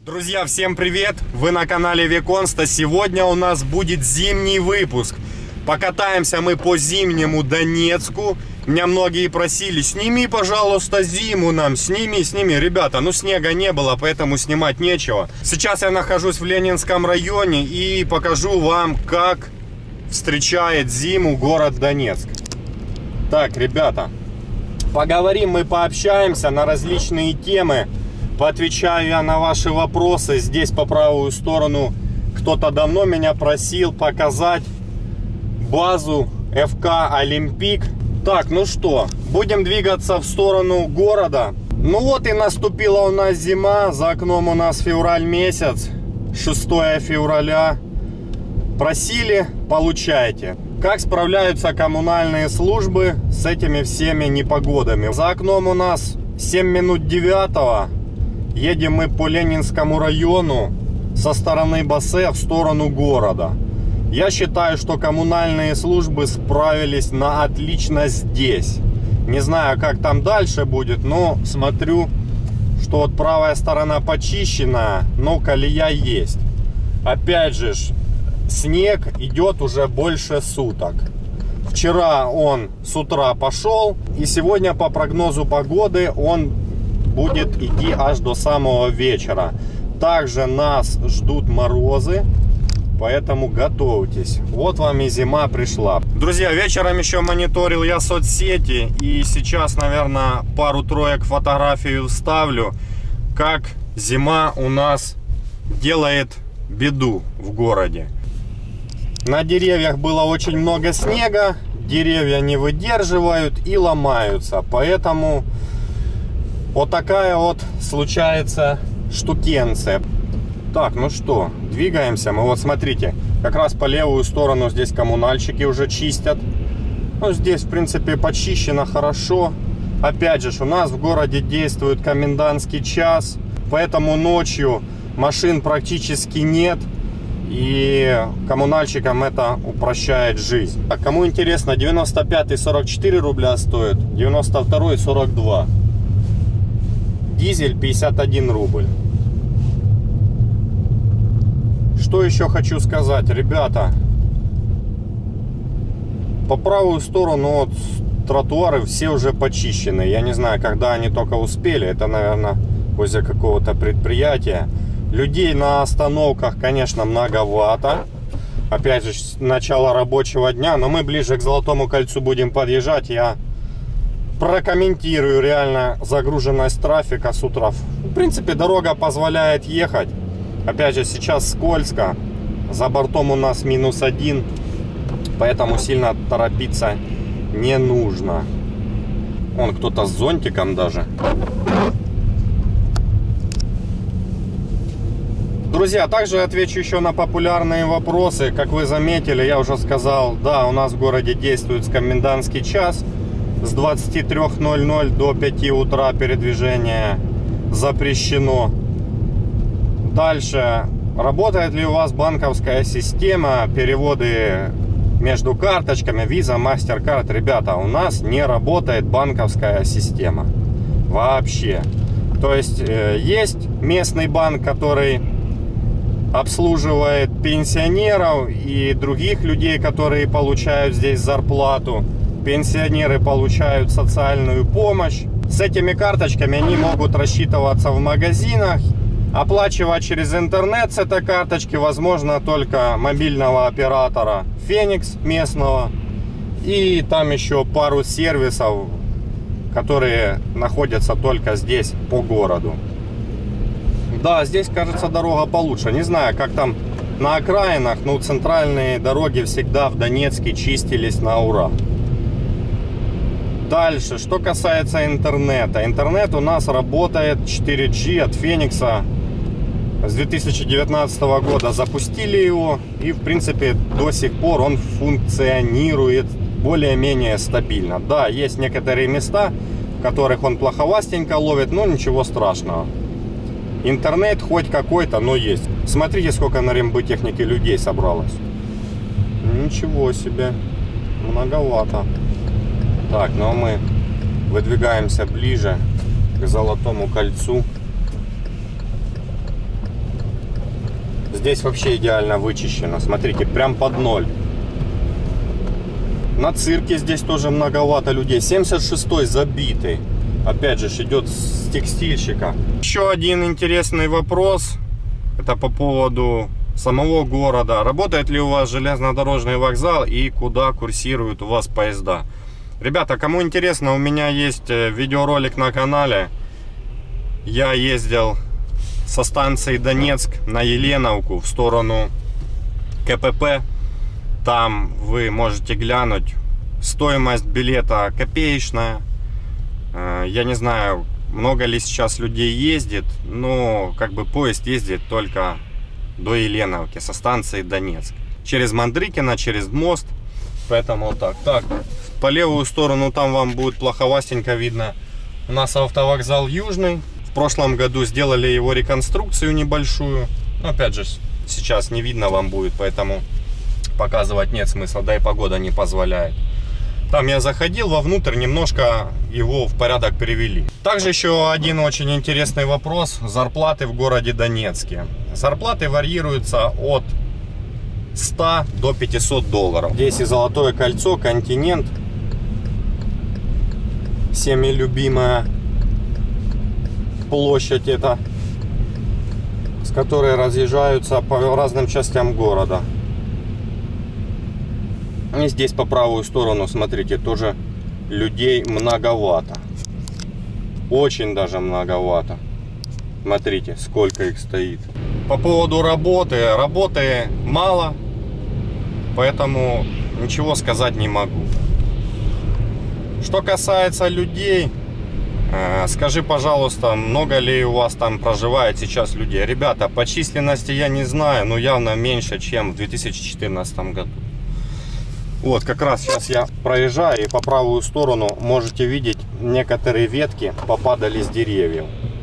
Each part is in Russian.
Друзья, всем привет! Вы на канале Виконста. Сегодня у нас будет зимний выпуск. Покатаемся мы по зимнему Донецку. Меня многие просили: сними, пожалуйста, зиму нам, сними. Ребята, ну снега не было, поэтому снимать нечего. Сейчас я нахожусь в Ленинском районе и покажу вам, как встречает зиму город Донецк. Так, ребята, поговорим мы, пообщаемся на различные темы. Поотвечаю я на ваши вопросы. Здесь по правую сторону кто-то давно меня просил показать базу ФК Олимпик. Так, ну что, будем двигаться в сторону города. Ну вот и наступила у нас зима. За окном у нас февраль месяц, 6 февраля. Просили, получайте. Как справляются коммунальные службы с этими всеми непогодами? За окном у нас 7 минут 9. Едем мы по Ленинскому району со стороны Бассе в сторону города. Я считаю, что коммунальные службы справились на отлично здесь. Не знаю, как там дальше будет, но смотрю, что вот правая сторона почищена, но колея есть. Опять же, снег идет уже больше суток. Вчера он с утра пошел, и сегодня по прогнозу погоды он будет идти аж до самого вечера. Также нас ждут морозы, поэтому готовьтесь. Вот вам и зима пришла. Друзья, вечером еще мониторил я соцсети, и сейчас, наверное, пару-троек фотографий вставлю, как зима у нас делает беду в городе. На деревьях было очень много снега, деревья не выдерживают и ломаются, поэтому вот такая вот случается штукенция. Так, ну что, двигаемся мы. Вот смотрите, как раз по левую сторону здесь коммунальщики уже чистят. Ну, здесь, в принципе, почищено хорошо. Опять же, у нас в городе действует комендантский час, поэтому ночью машин практически нет. И коммунальщикам это упрощает жизнь. А кому интересно, 95-й 44 рубля стоит, 92-й 42. Дизель 51 рубль. Что еще хочу сказать, ребята? По правую сторону вот тротуары все уже почищены. Я не знаю, когда они только успели. Это, наверное, возле какого-то предприятия. Людей на остановках, конечно, многовато. Опять же, начало рабочего дня. Но мы ближе к Золотому кольцу будем подъезжать. Я прокомментирую реально загруженность трафика с утра. В принципе, дорога позволяет ехать. Опять же, сейчас скользко. За бортом у нас -1. Поэтому сильно торопиться не нужно. Вон кто-то с зонтиком даже. Друзья, также отвечу еще на популярные вопросы. Как вы заметили, я уже сказал, да, у нас в городе действует комендантский час. С 23:00 до 5 утра передвижение запрещено. Дальше. Работает ли у вас банковская система, переводы между карточками, Visa, MasterCard? Ребята, у нас не работает банковская система. Вообще. То есть, есть местный банк, который обслуживает пенсионеров и других людей, которые получают здесь зарплату. Пенсионеры получают социальную помощь. С этими карточками они могут рассчитываться в магазинах. Оплачивать через интернет с этой карточки возможно только мобильного оператора Феникс местного. И там еще пару сервисов, которые находятся только здесь по городу. Да, здесь, кажется, дорога получше. Не знаю, как там на окраинах, но центральные дороги всегда в Донецке чистились на ура. Дальше, что касается интернета. Интернет у нас работает 4G от Феникса. С 2019 года запустили его. И, в принципе, до сих пор он функционирует более-менее стабильно. Да, есть некоторые места, в которых он плоховастенько ловит, но ничего страшного. Интернет хоть какой-то, но есть. Смотрите, сколько на рембытехнике людей собралось. Ничего себе. Многовато. Так, ну а мы выдвигаемся ближе к Золотому кольцу. Здесь вообще идеально вычищено. Смотрите, прям под ноль. На цирке здесь тоже многовато людей. 76-й забитый. Опять же, идет с текстильщика. Еще один интересный вопрос. Это по поводу самого города. Работает ли у вас железнодорожный вокзал и куда курсируют у вас поезда? Ребята, кому интересно, у меня есть видеоролик на канале. Я ездил со станции Донецк на Еленовку в сторону КПП. Там вы можете глянуть. Стоимость билета копеечная. Я не знаю, много ли сейчас людей ездит, но как бы поезд ездит только до Еленовки со станции Донецк. Через Мандрыкино, через мост. Поэтому вот так. Так, по левую сторону там вам будет плоховастенько видно. У нас автовокзал Южный. В прошлом году сделали его реконструкцию небольшую. Но опять же, сейчас не видно вам будет, поэтому показывать нет смысла, да и погода не позволяет. Там я заходил вовнутрь, немножко его в порядок привели. Также еще один очень интересный вопрос. Зарплаты в городе Донецке. Зарплаты варьируются от 100 до 500 долларов. Здесь и Золотое кольцо, Континент. Всеми любимая площадь эта, с которой разъезжаются по разным частям города. И здесь по правую сторону, смотрите, тоже людей многовато. Очень даже многовато. Смотрите, сколько их стоит. По поводу работы. Работы мало, поэтому ничего сказать не могу. Что касается людей, скажи, пожалуйста, много ли у вас там проживает сейчас людей? Ребята, по численности я не знаю, но явно меньше, чем в 2014 году. Вот, как раз сейчас я проезжаю, и по правую сторону можете видеть, некоторые ветки попадали с деревьев.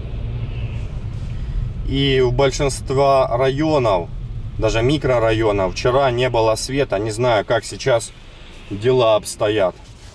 И в большинстве районов, даже микрорайонов, вчера не было света. Не знаю, как сейчас дела обстоят.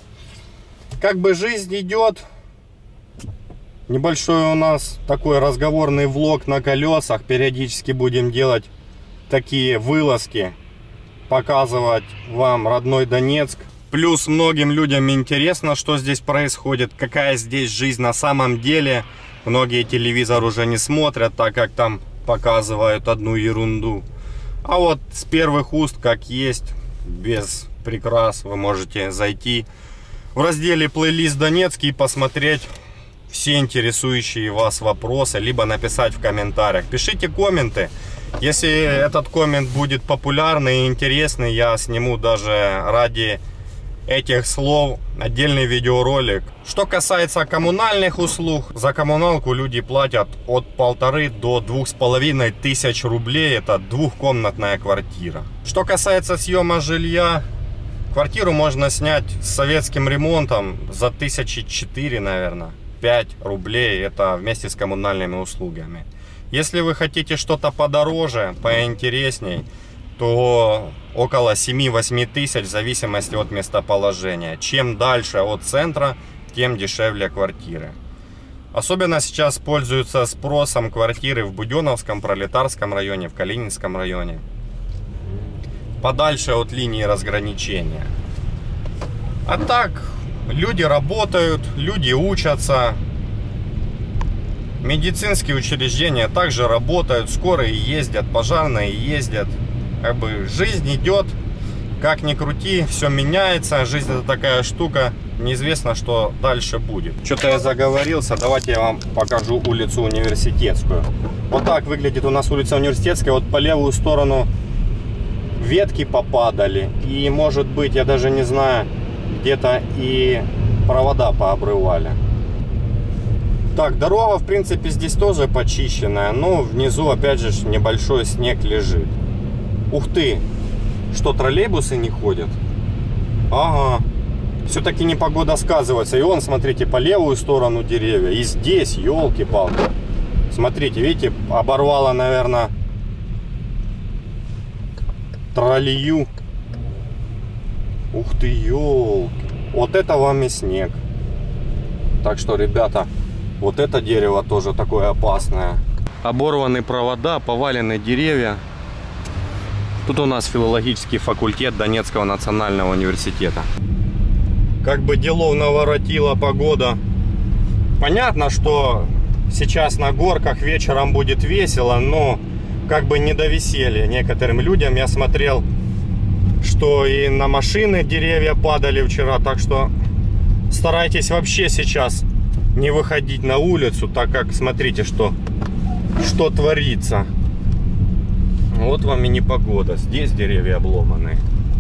Как бы жизнь идет. Небольшой у нас такой разговорный влог на колесах. Периодически будем делать такие вылазки. Показывать вам родной Донецк. Плюс многим людям интересно, что здесь происходит, какая здесь жизнь на самом деле. Многие телевизор уже не смотрят, так как там показывают одну ерунду. А вот с первых уст, как есть, без прикрас, вы можете зайти в разделе плейлист Донецкий и посмотреть все интересующие вас вопросы, либо написать в комментариях. Пишите комменты. Если этот коммент будет популярный и интересный, я сниму даже ради этих слов отдельный видеоролик. Что касается коммунальных услуг, за коммуналку люди платят от 1500 до 2500 рублей. Это двухкомнатная квартира. Что касается съема жилья, квартиру можно снять с советским ремонтом за 1004, наверное, 5 рублей. Это вместе с коммунальными услугами. Если вы хотите что-то подороже, поинтересней, то около 7-8 тысяч в зависимости от местоположения. Чем дальше от центра, тем дешевле квартиры. Особенно сейчас пользуются спросом квартиры в Буденновском, Пролетарском районе, в Калининском районе. Подальше от линии разграничения. А так, люди работают, люди учатся. Медицинские учреждения также работают, скорые ездят, пожарные ездят. Как бы жизнь идет, как ни крути, все меняется. Жизнь это такая штука, неизвестно, что дальше будет. Что-то я заговорился, давайте я вам покажу улицу Университетскую. Вот так выглядит у нас улица Университетская. Вот по левую сторону ветки попадали. И может быть, я даже не знаю, где-то и провода пообрывали. Так, дорога, в принципе, здесь тоже почищенная, но внизу, опять же, небольшой снег лежит. Ух ты! Что, троллейбусы не ходят? Ага. Все-таки непогода сказывается. И вон, смотрите, по левую сторону деревья. И здесь, елки-палки. Смотрите, видите, оборвало, наверное, троллею. Ух ты, елки. Вот это вам и снег. Так что, ребята, вот это дерево тоже такое опасное. Оборваны провода, повалены деревья. Тут у нас филологический факультет Донецкого национального университета. Как бы делов наворотила погода. Понятно, что сейчас на горках вечером будет весело, но как бы не до веселья некоторым людям. Я смотрел, что и на машины деревья падали вчера, так что старайтесь вообще сейчас не выходить на улицу, так как смотрите, что творится. Вот вам и непогода. Здесь деревья обломаны.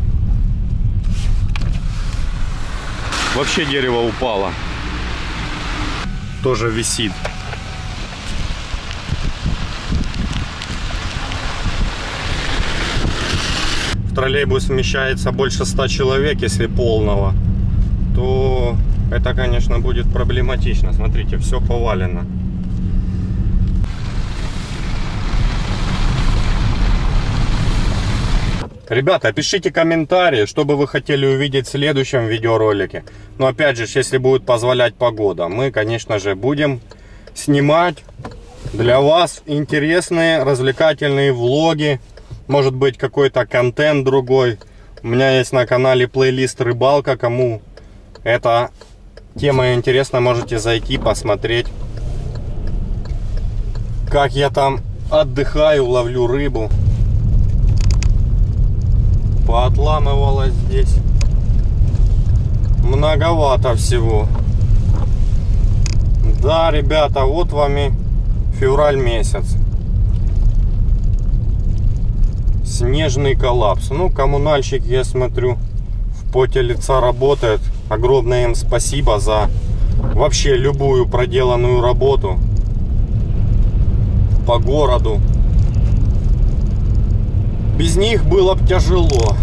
Вообще дерево упало. Тоже висит. В троллейбус вмещается больше 100 человек, если полного, то это, конечно, будет проблематично. Смотрите, все повалено. Ребята, пишите комментарии, что бы вы хотели увидеть в следующем видеоролике. Но опять же, если будет позволять погода, мы, конечно же, будем снимать для вас интересные, развлекательные влоги. Может быть, какой-то контент другой. У меня есть на канале плейлист «Рыбалка». Кому эта тема интересна, можете зайти, посмотреть, как я там отдыхаю, ловлю рыбу. Поотламывалось здесь многовато всего. Да, ребята, вот вам и февраль месяц. Снежный коллапс. Ну, коммунальщики, я смотрю, в поте лица работают. Огромное им спасибо за вообще любую проделанную работу по городу. Без них было бы тяжело.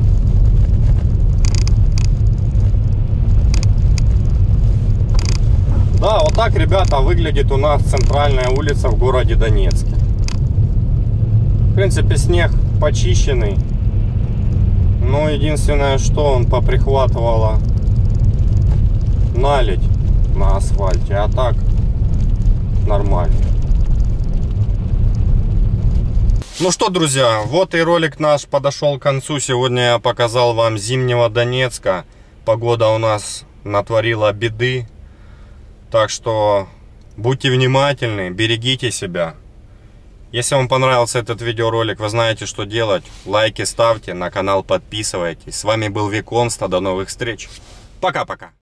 Да, вот так, ребята, выглядит у нас центральная улица в городе Донецке. В принципе, снег почищенный. Но единственное, что он поприхватывало наледь на асфальте. А так нормально. Ну что, друзья, вот и ролик наш подошел к концу. Сегодня я показал вам зимнего Донецка. Погода у нас натворила беды. Так что будьте внимательны, берегите себя. Если вам понравился этот видеоролик, вы знаете, что делать. Лайки ставьте, на канал подписывайтесь. С вами был Виконста. До новых встреч. Пока-пока.